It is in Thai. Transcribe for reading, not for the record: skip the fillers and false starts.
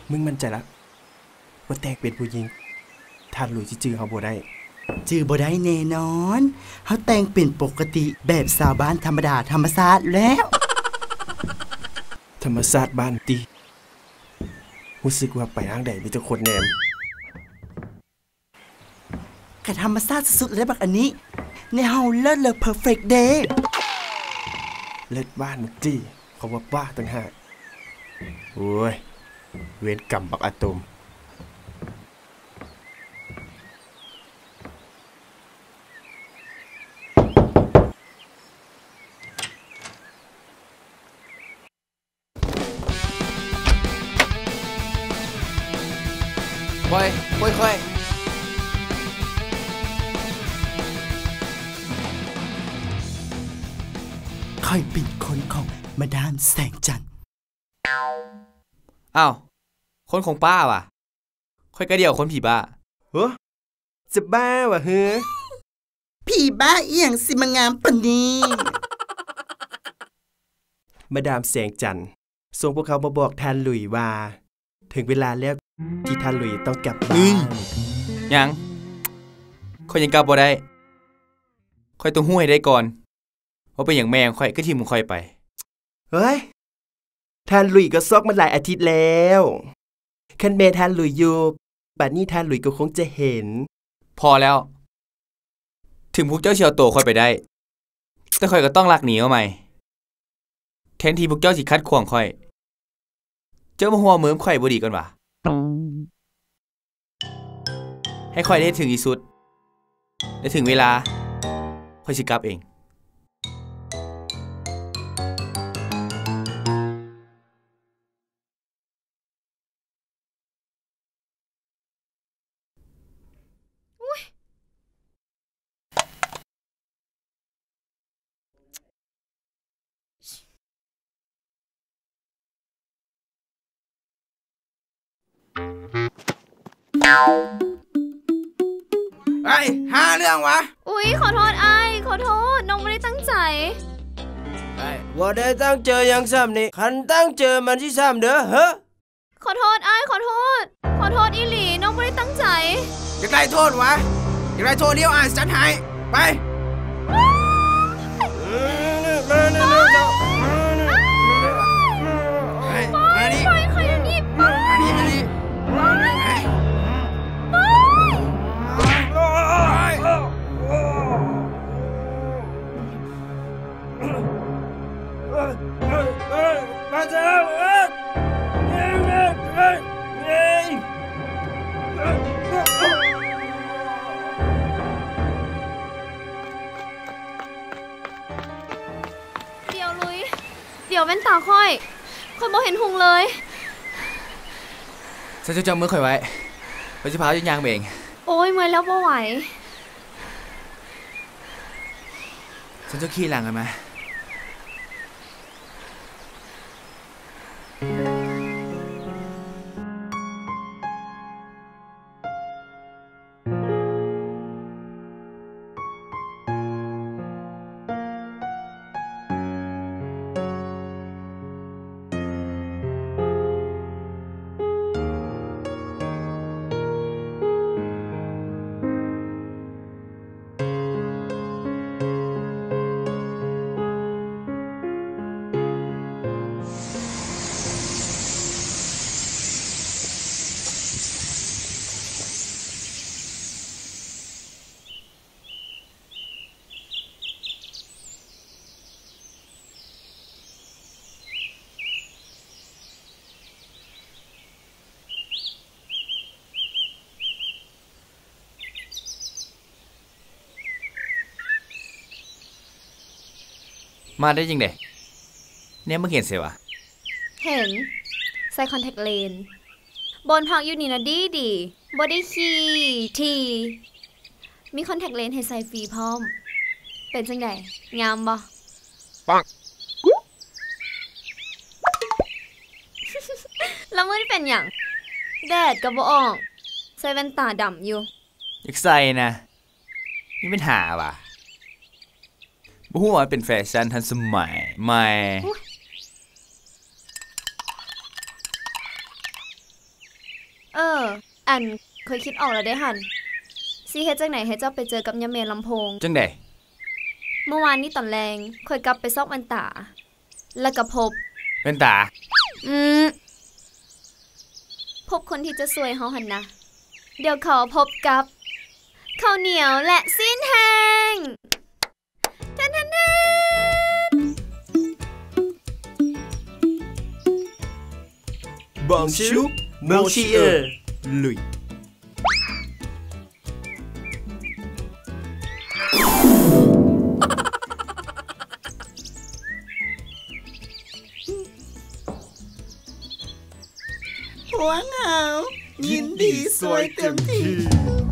มึงมั่นใจละว่าแตกเป็นผู้หญิงท่านหลุยสิจื้อเฮาบ่ได้จื้อบ่ได้แน่นอนเฮาแต่งเป็นปกติแบบชาวบ้านธรรมดาธรรมชาติแล้วธรรมชาติบ้านติรู้สึกว่าไปทางใดมีแต่คนแนมก็ธรรมชาติสุดๆเลยบักอันนี้ในเฮาเลิศเลยเพอร์เฟคเดย์เลิศบ้านมึงติเขาว่าบ้าต่างหากโอ้ยเวรกรรมบักอะตอมค่อยค่อยค่อยเป็นคนของมาดามแสงจันทร์อ้าวคนของป้าว่ะค่อยกระเดี่ยวคนผีบ้าเฮ้อจะบ้าวะเฮ้อผีบ้าเอียงสิมางามปานนี้มาดามแสงจันทร์ส่งพวกเขามาบอกท่านหลุยว่าถึงเวลาแล้วที่ท่านหลุยต้องกลับบ้านยังค่อยยังกลับบ่ได้ค่อยต้องฮู้ให้ได้ก่อนว่าเป็นอย่างแม่งค่อยก็ทิ่มค่อยไปเฮ้ยท่านหลุยก็ซอกมาหลายอาทิตย์แล้วคันแม่ท่านหลุยอยู่บัดนี้ท่านหลุยก็คงจะเห็นพอแล้วถึงพวกเจ้าเชียวโตค่อยไปได้แต่ค่อยก็ต้องลักหนีเอาใหม่แทนที่พวกเจ้าสิคัดขวางค่อยเจ้ามาหัวเมิมค่อยบ่ดีก่อนว่ะให้ค่อยได้ถึงที่สุดได้ถึงเวลาค่อยสิกลับเองไอ้ห้าเรื่องวะอุ๊ยขอโทษอ้ายขอโทษน้องไม่ได้ตั้งใจไอ้บ่ได้ตั้งเจอยังซ้ำนี่คันตั้งเจอมันที่ซ้ำเด้อเฮ้อขอโทษอ้ายขอโทษอีหลีน้องไม่ได้ตั้งใจอยากได้โทษวะอยากได้โทษเดียวอ่านจัดให้ไปมาดิใครอย่างนี้มาดิมาเจ้าเดี๋ยวแว่นตาค่อยบ่เห็นหุงเลยฉันจะจำมือค่อยไว้ไปสิพาจะยางเองโอ้ยเมื่อยแล้วบ่ไหวฉันจะขี่หลังกันไหมมาได้จริงเด้เนี่ยมึงเห็นเสียวะเห็นใส่คอนแทคเลนส์บนพักอยู่นี่นะดีบ่ได้ขี้ทีมีคอนแทคเลนส์ให้ใส่ฟรีพร้อมเป็นจังได๋งามบ่ปังแล้วมึงเป็นหยังแดดก็บ่ออกใส่แว่นตาดำอยู่อยากใส่นะนี่เป็นหาว่ะบ่ฮู้ว่าเป็นแฟชั่นทันสมัยใหม่อันเคยคิดออกแล้วได้หั่นสิเฮ็ดจังไหนให้เจ้าไปเจอกับยะเมลำโพงจังได๋เมื่อวานนี้ตอนแรงค่อยกลับไปซอกแว่นตาแล้วก็พบแว่นตาพบคนที่จะสวยเฮาหั่นนะเดี๋ยวขอพบกับข้าวเหนียวและซีนแห้งทันบองชูมองชีเออร์ลุยหัวเหงายินดีสวยเต็มที่